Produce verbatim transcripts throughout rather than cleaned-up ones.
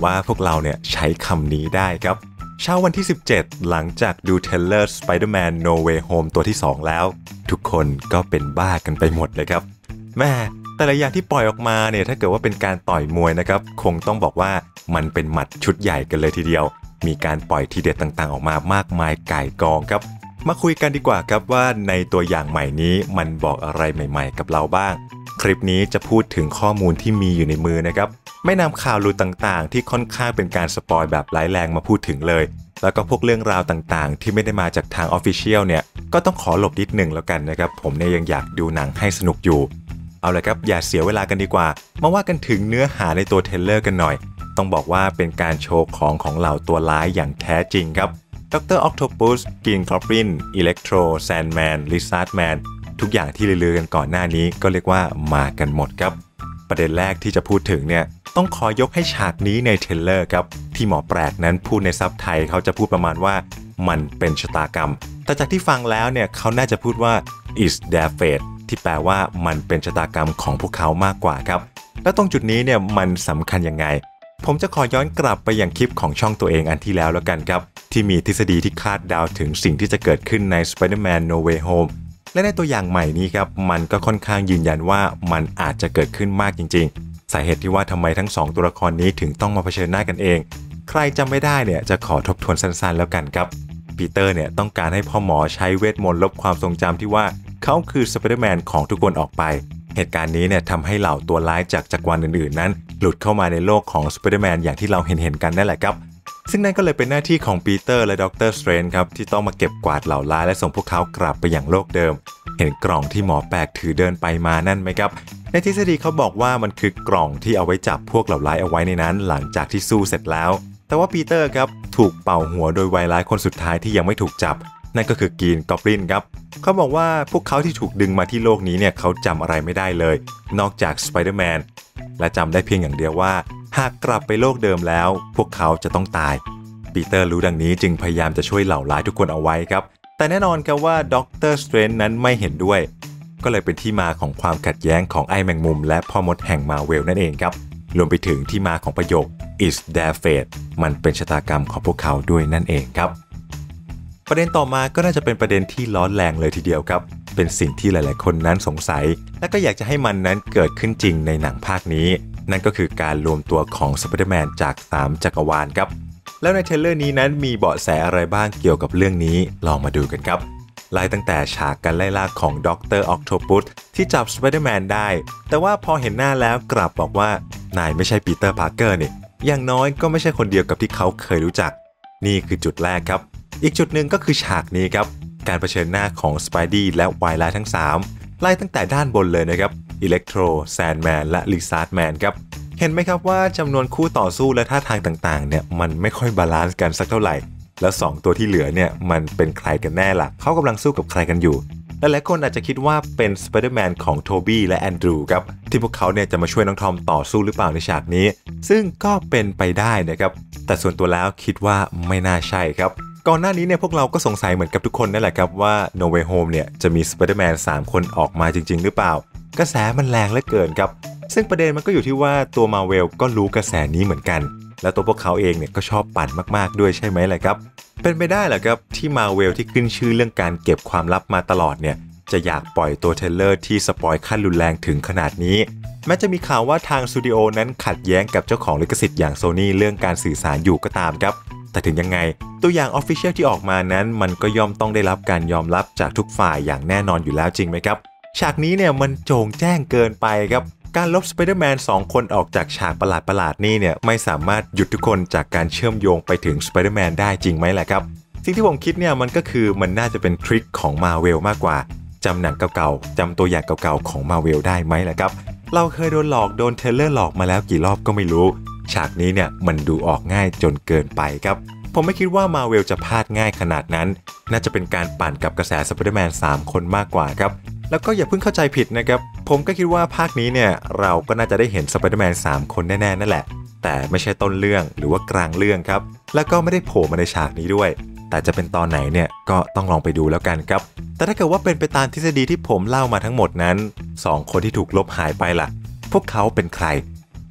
ว่าพวกเราเนี่ยใช้คำนี้ได้ครับเช้าวันที่สิบเจ็ดหลังจากดูเทรลเลอร์ Spider-Man No Way Home ตัวที่สองแล้วทุกคนก็เป็นบ้ากันไปหมดเลยครับแม่แต่ละอย่างที่ปล่อยออกมาเนี่ยถ้าเกิดว่าเป็นการต่อยมวยนะครับคงต้องบอกว่ามันเป็นหมัดชุดใหญ่กันเลยทีเดียวมีการปล่อยทีเด็ดต่างๆออกมามากมายก่ายกองครับมาคุยกันดีกว่าครับว่าในตัวอย่างใหม่นี้มันบอกอะไรใหม่ๆกับเราบ้างคลิปนี้จะพูดถึงข้อมูลที่มีอยู่ในมือนะครับไม่นำข่าวลือต่างๆที่ค่อนข้างเป็นการสปอยแบบร้ายแรงมาพูดถึงเลยแล้วก็พวกเรื่องราวต่างๆที่ไม่ได้มาจากทาง Official เนี่ยก็ต้องขอหลบนิดหนึ่งแล้วกันนะครับผมเนี่ยยังอยากดูหนังให้สนุกอยู่เอาละครับอย่าเสียเวลากันดีกว่ามาว่ากันถึงเนื้อหาในตัวเทรลเลอร์กันหน่อยต้องบอกว่าเป็นการโชว์ของของเหล่าตัวร้ายอย่างแท้จริงครับด็อกเตอร์ออกโตปัส กรีน กอบลิน อิเล็กโทร แซนด์แมน ลิซาร์ดแมนทุกอย่างที่ลือๆกันก่อนหน้านี้ก็เรียกว่ามากันหมดครับประเด็นแรกที่จะพูดถึงเนี่ยต้องขอยกให้ฉากนี้ในเทรลเลอร์ครับที่หมอแปลกนั้นพูดในซับไทยเขาจะพูดประมาณว่ามันเป็นชะตากรรมแต่จากที่ฟังแล้วเนี่ยเขาน่าจะพูดว่า is their fate ที่แปลว่ามันเป็นชะตากรรมของพวกเขามากกว่าครับแล้วตรงจุดนี้เนี่ยมันสำคัญยังไงผมจะขอย้อนกลับไปยังคลิปของช่องตัวเองอันที่แล้วแล้วกันครับที่มีทฤษฎีที่คาดเดาถึงสิ่งที่จะเกิดขึ้นใน Spider-Man No Way Home และในตัวอย่างใหม่นี้ครับมันก็ค่อนข้างยืนยันว่ามันอาจจะเกิดขึ้นมากจริงๆสาเหตุที่ว่าทำไมทั้งสองตัวละครนี้ถึงต้องมาเผชิญหน้ากันเองใครจำไม่ได้เนี่ยจะขอทบทวนสั้นๆแล้วกันครับปีเตอร์เนี่ยต้องการให้พ่อหมอใช้เวทมนต์ลบความทรงจำที่ว่าเขาคือสไปเดอร์แมนของทุกคนออกไปเหตุการณ์นี้เนี่ยทำให้เหล่าตัวร้ายจากจักรวาลอื่นๆนั้นหลุดเข้ามาในโลกของสไปเดอร์แมนอย่างที่เราเห็นๆกันนั่นแหละครับซึ่งนั่นก็เลยเป็นหน้าที่ของปีเตอร์และด็อกเตอร์สเตรนจ์ครับที่ต้องมาเก็บกวาดเหล่าร้ายและส่งพวกเขากลับไปยังโลกเดิมเห็นกล่องที่หมอแปลกถือเดินไปมานั่นไหมครับในทฤษฎีเขาบอกว่ามันคือกล่องที่เอาไว้จับพวกเหล่าร้ายเอาไว้ในนั้นหลังจากที่สู้เสร็จแล้วแต่ว่าปีเตอร์ครับถูกเป่าหัวโดยวายร้ายคนสุดท้ายที่ยังไม่ถูกจับนั่นก็คือกรีน กอบลินครับเขาบอกว่าพวกเขาที่ถูกดึงมาที่โลกนี้เนี่ยเขาจำอะไรไม่ได้เลยนอกจากสไปเดอร์แมนและจำได้เพียงอย่างเดียวว่าหากกลับไปโลกเดิมแล้วพวกเขาจะต้องตายปีเตอร์รู้ดังนี้จึงพยายามจะช่วยเหล่าร้ายทุกคนเอาไว้ครับแต่แน่นอนครับว่าด็อกเตอร์สเตรนจ์นั้นไม่เห็นด้วยก็เลยเป็นที่มาของความขัดแย้งของไอ้แมงมุมและพ่อมดแห่งมาเวลนั่นเองครับรวมไปถึงที่มาของประโยค is their fate มันเป็นชะตากรรมของพวกเขาด้วยนั่นเองครับประเด็นต่อมาก็น่าจะเป็นประเด็นที่ร้อนแรงเลยทีเดียวครับเป็นสิ่งที่หลายๆคนนั้นสงสัยและก็อยากจะให้มันนั้นเกิดขึ้นจริงในหนังภาคนี้นั่นก็คือการรวมตัวของสไปเดอร์แมนจากสามจักรวาลครับแล้วในเทรลเลอร์นี้นั้นมีเบาะแสอะไรบ้างเกี่ยวกับเรื่องนี้ลองมาดูกันครับไล่ตั้งแต่ฉากการไล่ล่าของด็อกเตอร์ออกโตปัสที่จับสไปเดอร์แมนได้แต่ว่าพอเห็นหน้าแล้วกลับบอกว่านายไม่ใช่ปีเตอร์พาร์เกอร์นี่อย่างน้อยก็ไม่ใช่คนเดียวกับที่เขาเคยรู้จักนี่คือจุดแรกครับอีกจุดหนึ่งก็คือฉากนี้ครับการเผชิญหน้าของสไปดี้และวายร้ายทั้งสามไล่ตั้งแต่ด้านบนเลยนะครับอิเล็กโทร แซนด์แมนและลิซาร์ดแมนครับเห็นไหมครับว่าจำนวนคู่ต่อสู้และท่าทางต่างๆเนี่ยมันไม่ค่อยบาลานซ์กันสักเท่าไหร่แล้วสองตัวที่เหลือเนี่ยมันเป็นใครกันแน่ล่ะเขากำลังสู้กับใครกันอยู่และหลายคนอาจจะคิดว่าเป็นสไปเดอร์แมนของโทบี้และแอนดรูว์ครับที่พวกเขาเนี่ยจะมาช่วยน้องทอมต่อสู้หรือเปล่าในฉากนี้ซึ่งก็เป็นไปได้นะครับแต่ส่วนตัวแล้วคิดว่าไม่น่าใช่ครับก่อนหน้านี้เนี่ยพวกเราก็สงสัยเหมือนกับทุกคนนั่นแหละครับว่า No Way Home เนี่ยจะมี Spider-Man สามคนออกมาจริงๆหรือเปล่ากระแสมันแรงเหลือเกินครับซึ่งประเด็นมันก็อยู่ที่ว่าตัว Marvel ก็รู้กระแสนี้เหมือนกันและตัวพวกเขาเองเนี่ยก็ชอบปั่นมากๆด้วยใช่ไหมล่ะครับเป็นไปได้เหรอครับที่ Marvel ที่ขึ้นชื่อเรื่องการเก็บความลับมาตลอดเนี่ยจะอยากปล่อยตัวเทรลเลอร์ที่สปอยขั้นรุนแรงถึงขนาดนี้แม้จะมีข่าวว่าทางสตูดิโอนั้นขัดแย้งกับเจ้าของลิขสิทธิ์อย่าง Sony เรื่องการสื่อสารอยู่ก็ตามครับแต่ถึงยังไงตัวอย่าง Official ที่ออกมานั้นมันก็ย่อมต้องได้รับการยอมรับจากทุกฝ่ายอย่างแน่นอนอยู่แล้วจริงไหมครับฉากนี้เนี่ยมันโจ่งแจ้งเกินไปครับการลบสไปเดอร์แมนสองคนออกจากฉากประหลาดๆนี่เนี่ยไม่สามารถหยุดทุกคนจากการเชื่อมโยงไปถึงสไปเดอร์แมนได้จริงไหมล่ะครับสิ่งที่ผมคิดเนี่ยมันก็คือมันน่าจะเป็นทริคของ Marvel มากกว่าจำหนังเก่าๆจำตัวอย่างเก่าๆของ Marvel ได้ไหมล่ะครับเราเคยโดนหลอกโดนเทรลเลอร์หลอกมาแล้วกี่รอบก็ไม่รู้ฉากนี้เนี่ยมันดูออกง่ายจนเกินไปครับผมไม่คิดว่า Marvel จะพลาดง่ายขนาดนั้นน่าจะเป็นการปั่นกับกระแสสไปเดอร์แมนสามคนมากกว่าครับแล้วก็อย่าเพิ่งเข้าใจผิดนะครับผมก็คิดว่าภาคนี้เนี่ยเราก็น่าจะได้เห็นสไปเดอร์แมนสามคนแน่ๆนั่นแหละแต่ไม่ใช่ต้นเรื่องหรือว่ากลางเรื่องครับแล้วก็ไม่ได้โผล่มาในฉากนี้ด้วยแต่จะเป็นตอนไหนเนี่ยก็ต้องลองไปดูแล้วกันครับแต่ถ้าเกิดว่าเป็นไปตามทฤษฎีที่ผมเล่ามาทั้งหมดนั้นสองคนที่ถูกลบหายไปล่ะพวกเขาเป็นใคร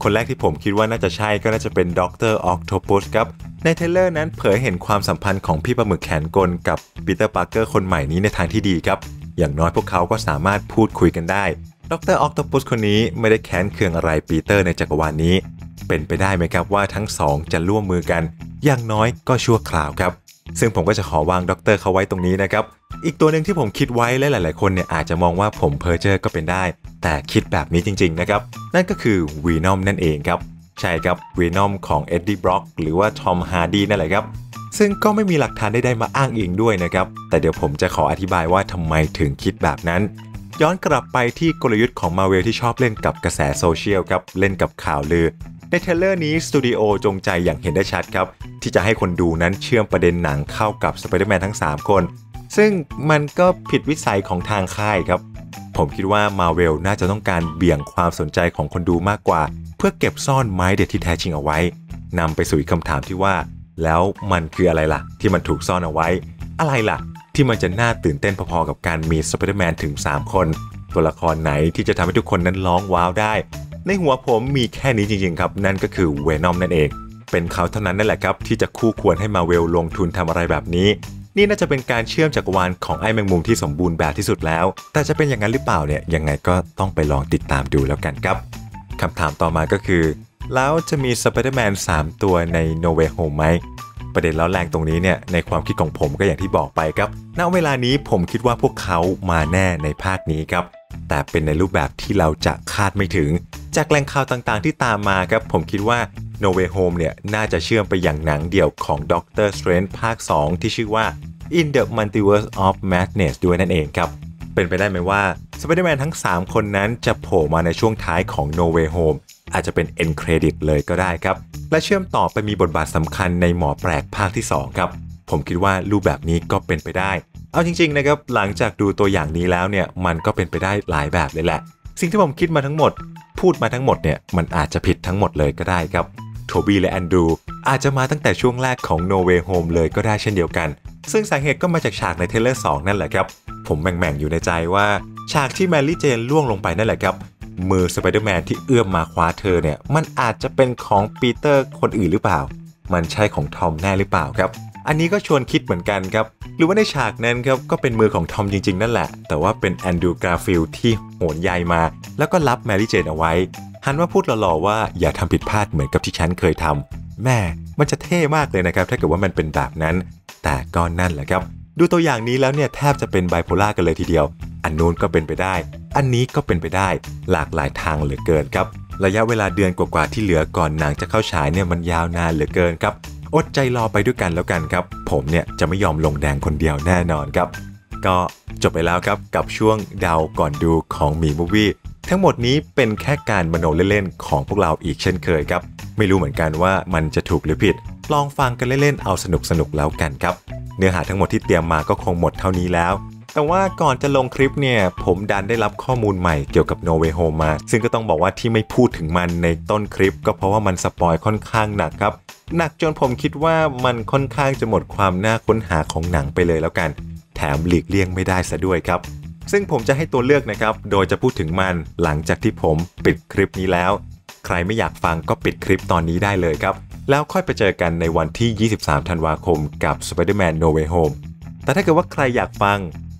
คนแรกที่ผมคิดว่าน่าจะใช่ก็น่าจะเป็นด็อกเตอร์ออคโทปัสครับในเทรลเลอร์นั้นเผยเห็นความสัมพันธ์ของพี่ปลาหมึกแขนกลกับปีเตอร์ปาร์เกอร์คนใหม่นี้ในทางที่ดีครับอย่างน้อยพวกเขาก็สามารถพูดคุยกันได้ด็อกเตอร์ออคโทปัสคนนี้ไม่ได้แค้นเคืองอะไรปีเตอร์ในจักรวาลนี้เป็นไปได้ไหมครับว่าทั้งสองจะร่วมมือกันอย่างน้อยก็ชั่วคราวครับซึ่งผมก็จะขอวางด็อกเตอร์เขาไว้ตรงนี้นะครับอีกตัวหนึ่งที่ผมคิดไว้และหลายๆคนเนี่ยอาจจะมองว่าผมเพ้อเจ้อก็เป็นได้แต่คิดแบบนี้จริงๆนะครับนั่นก็คือวีนอมนั่นเองครับใช่ครับวีนอมของเอ็ดดี้บล็อกหรือว่าทอมฮาร์ดีนั่นแหละครับซึ่งก็ไม่มีหลักฐานใดๆมาอ้างอิงด้วยนะครับแต่เดี๋ยวผมจะขออธิบายว่าทำไมถึงคิดแบบนั้นย้อนกลับไปที่กลยุทธ์ของ Marvel ที่ชอบเล่นกับกระแสโซเชียลครับเล่นกับข่าวลือในเทรลเลอร์นี้สตูดิโอจงใจอย่างเห็นได้ชัดครับที่จะให้คนดูนั้นเชื่อมประเด็นหนังเข้ากับสไปเดอร์แมนทั้งสามคนซึ่งมันก็ผิดวิสัยของทางค่ายครับผมคิดว่า Marvel น่าจะต้องการเบี่ยงความสนใจของคนดูมากกว่าเพื่อเก็บซ่อนไม้เด็ดที่แท้จริงเอาไว้นำไปสู่คำถามที่ว่าแล้วมันคืออะไรล่ะที่มันถูกซ่อนเอาไว้อะไรล่ะที่มันจะน่าตื่นเต้นพอๆกับการมีสไปเดอร์แมนถึงสามคนตัวละครไหนที่จะทำให้ทุกคนนั้นร้องว้าวได้ในหัวผมมีแค่นี้จริงๆครับนั่นก็คือเวนอมนั่นเองเป็นเขาเท่านั้นนั่นแหละครับที่จะคู่ควรให้ Marvel ลงทุนทำอะไรแบบนี้นี่น่าจะเป็นการเชื่อมจักรวาลของไอ้แมงมุมที่สมบูรณ์แบบที่สุดแล้วแต่จะเป็นอย่างนั้นหรือเปล่าเนี่ยยังไงก็ต้องไปลองติดตามดูแล้วกันครับคำถามต่อมาก็คือแล้วจะมีสไปเดอร์แมนสามตัวใน No Way Home ไหมประเด็นแล้วแรงตรงนี้เนี่ยในความคิดของผมก็อย่างที่บอกไปครับณเวลานี้ผมคิดว่าพวกเขามาแน่ในภาคนี้ครับแต่เป็นในรูปแบบที่เราจะคาดไม่ถึงจากแหล่งข่าวต่างๆที่ตามมาครับผมคิดว่า No Way Home เนี่ยน่าจะเชื่อมไปอย่างหนังเดี่ยวของ Doctor Strange ภาคสองที่ชื่อว่า In the Multiverse of Madness ด้วยนั่นเองครับเป็นไปได้ไหมว่า Spider-Man ทั้งสามคนนั้นจะโผล่มาในช่วงท้ายของ No Way Home อาจจะเป็น End Credit เลยก็ได้ครับและเชื่อมต่อไปมีบทบาทสำคัญในหมอแปลกภาคที่สองครับผมคิดว่ารูปแบบนี้ก็เป็นไปได้เอาจริงๆนะครับหลังจากดูตัวอย่างนี้แล้วเนี่ยมันก็เป็นไปได้หลายแบบเลยแหละสิ่งที่ผมคิดมาทั้งหมดพูดมาทั้งหมดเนี่ยมันอาจจะผิดทั้งหมดเลยก็ได้ครับโทบี้และแอนดรูอาจจะมาตั้งแต่ช่วงแรกของ No Way Home เลยก็ได้เช่นเดียวกันซึ่งสาเหตุก็มาจากฉากในเทรลเลอร์สองนั่นแหละครับผมแบ่งๆอยู่ในใจว่าฉากที่แมรี่เจนล่วงลงไปนั่นแหละครับมือสไปเดอร์แมนที่เอื้อมมาคว้าเธอเนี่ยมันอาจจะเป็นของปีเตอร์คนอื่นหรือเปล่ามันใช่ของทอมแน่หรือเปล่าครับอันนี้ก็ชวนคิดเหมือนกันครับหรือว่าในฉากนั้นครับก็เป็นมือของทอมจริงๆนั่นแหละแต่ว่าเป็นแอนดรูว์ การ์ฟิลด์ที่โหนใยมาแล้วก็รับแมรี่เจนเอาไว้หันมาพูดหล่อๆว่าอย่าทำผิดพลาดเหมือนกับที่ฉันเคยทำแม่มันจะเท่มากเลยนะครับถ้าเกิดว่ามันเป็นแบบนั้นแต่ก็นั่นแหละครับดูตัวอย่างนี้แล้วเนี่ยแทบจะเป็นไบโพล่ากันเลยทีเดียวอันนู้นก็เป็นไปได้อันนี้ก็เป็นไปได้หลากหลายทางเหลือเกินครับระยะเวลาเดือนกว่าๆที่เหลือก่อนหนังจะเข้าฉายเนี่ยมันยาวนานเหลือเกินครับอดใจรอไปด้วยกันแล้วกันครับผมเนี่ยจะไม่ยอมลงแดงคนเดียวแน่นอนครับก็จบไปแล้วครับกับช่วงเดาก่อนดูของหมีมูฟวี่ทั้งหมดนี้เป็นแค่การมโนเล่นๆของพวกเราอีกเช่นเคยครับไม่รู้เหมือนกันว่ามันจะถูกหรือผิดลองฟังกันเล่นๆเอาสนุกๆแล้วกันครับเนื้อหาทั้งหมดที่เตรียมมาก็คงหมดเท่านี้แล้วแต่ว่าก่อนจะลงคลิปเนี่ยผมดันได้รับข้อมูลใหม่เกี่ยวกับ No Way Home มาซึ่งก็ต้องบอกว่าที่ไม่พูดถึงมันในต้นคลิปก็เพราะว่ามันสปอยค่อนข้างหนักครับหนักจนผมคิดว่ามันค่อนข้างจะหมดความน่าค้นหาของหนังไปเลยแล้วกันแถมหลีกเลี่ยงไม่ได้ซะด้วยครับซึ่งผมจะให้ตัวเลือกนะครับโดยจะพูดถึงมันหลังจากที่ผมปิดคลิปนี้แล้วใครไม่อยากฟังก็ปิดคลิปตอนนี้ได้เลยครับแล้วค่อยไปเจอกันในวันที่ยี่สิบสามธันวาคมกับ Spider-Man No Way Home แต่ถ้าเกิดว่าใครอยากฟัง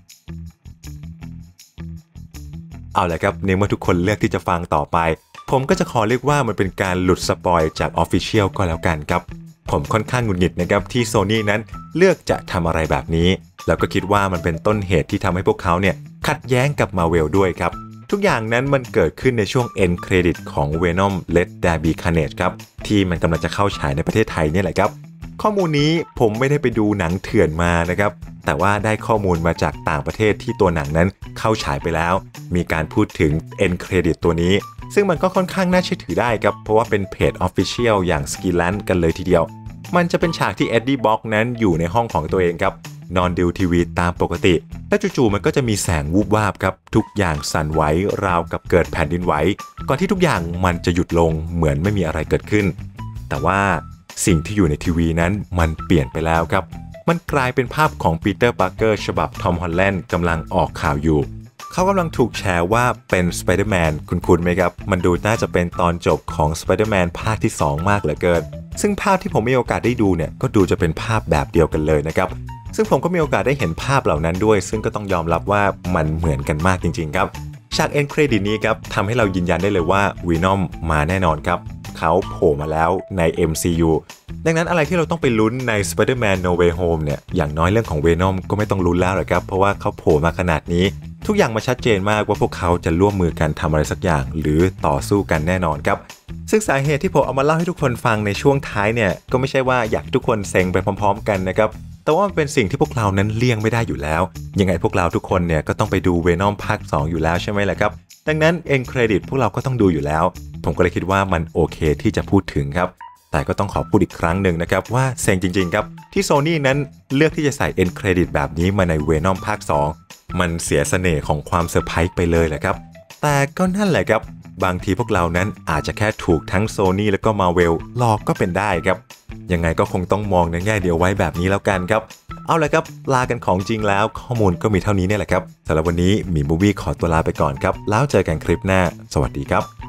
เอาละครับในเมื่อทุกคนเลือกที่จะฟังต่อไปผมก็จะขอเรียกว่ามันเป็นการหลุดสปอยจาก Official ก็แล้วกันครับผมค่อนข้างหงุดหงิดนะครับที่ Sony นั้นเลือกจะทำอะไรแบบนี้แล้วก็คิดว่ามันเป็นต้นเหตุที่ทำให้พวกเขาเนี่ยขัดแย้งกับ Marvel ด้วยครับทุกอย่างนั้นมันเกิดขึ้นในช่วง End Credit ของ Venom Let There Be Carnage ครับที่มันกำลังจะเข้าฉายในประเทศไทยเนี่ยแหละครับข้อมูลนี้ผมไม่ได้ไปดูหนังเถื่อนมานะครับแต่ว่าได้ข้อมูลมาจากต่างประเทศที่ตัวหนังนั้นเข้าฉายไปแล้วมีการพูดถึง End Credit ตัวนี้ซึ่งมันก็ค่อนข้างน่าเชื่อถือได้ครับเพราะว่าเป็นเพจ Official อย่าง Skilland กันเลยทีเดียวมันจะเป็นฉากที่ Eddie Brock นั้นอยู่ในห้องของตัวเองครับนอนดูทีวีตามปกติและจู่ๆมันก็จะมีแสงวูบวาบครับทุกอย่างสั่นไหวราวกับเกิดแผ่นดินไหวก่อนที่ทุกอย่างมันจะหยุดลงเหมือนไม่มีอะไรเกิดขึ้นแต่ว่าสิ่งที่อยู่ในทีวีนั้นมันเปลี่ยนไปแล้วครับมันกลายเป็นภาพของปีเตอร์ ปาร์เกอร์ฉบับทอม ฮอลแลนด์กำลังออกข่าวอยู่เขากำลังถูกแชร์ว่าเป็นสไปเดอร์แมนคุณคุณไหมครับมันดูน่าจะเป็นตอนจบของสไปเดอร์แมนภาคที่สองมากเหลือเกินซึ่งภาพที่ผมมีโอกาสได้ดูเนี่ยก็ดูจะเป็นภาพแบบเดียวกันเลยนะครับซึ่งผมก็มีโอกาสได้เห็นภาพเหล่านั้นด้วยซึ่งก็ต้องยอมรับว่ามันเหมือนกันมากจริงๆครับฉากเอ็นเครดิตนี้ครับทำให้เรายืนยันได้เลยว่าวีนอมมาแน่นอนครับเขาโผล่มาแล้วใน เอ็ม ซี ยู ดังนั้นอะไรที่เราต้องไปลุ้นใน Spider-Man No Way Home เนี่ยอย่างน้อยเรื่องของ Venom ก็ไม่ต้องลุ้นแล้วหรอกครับเพราะว่าเขาโผล่มาขนาดนี้ทุกอย่างมาชัดเจนมากว่าพวกเขาจะร่วมมือกันทำอะไรสักอย่างหรือต่อสู้กันแน่นอนครับซึ่งสาเหตุที่ผมเอามาเล่าให้ทุกคนฟังในช่วงท้ายเนี่ยก็ไม่ใช่ว่าอยากให้ทุกคนเซ็งไปพร้อมๆกันนะครับแต่ว่ามันเป็นสิ่งที่พวกเรานั้นเลี่ยงไม่ได้อยู่แล้วยังไงพวกเราทุกคนเนี่ยก็ต้องไปดู Venom ภาคสองอยู่แล้วใช่ไหมล่ะครับดังนั้น End Credit พวกเราก็ต้องดูอยู่แล้วผมก็เลยคิดว่ามันโอเคที่จะพูดถึงครับแต่ก็ต้องขอพูดอีกครั้งหนึ่งนะครับว่าเซ็งจริงๆครับที่ Sony นั้นเลือกที่จะใส่ End Credit แบบนี้มาใน Venom ภาคสองมันเสียเสน่ห์ของความเซอร์ไพรส์ไปเลยแหละครับแต่ก็นั่นแหละครับบางทีพวกเรานั้นอาจจะแค่ถูกทั้ง Sony แล้วก็ Marvel หลอกก็เป็นได้ครับยังไงก็คงต้องมองในแง่เดียวไว้แบบนี้แล้วกันครับเอาละครับลากันของจริงแล้วข้อมูลก็มีเท่านี้เนี่ยแหละครับสำหรับวันนี้มีมูวี่ขอตัวลาไปก่อนครับแล้วเจอกันคลิปหน้าสวัสดีครับ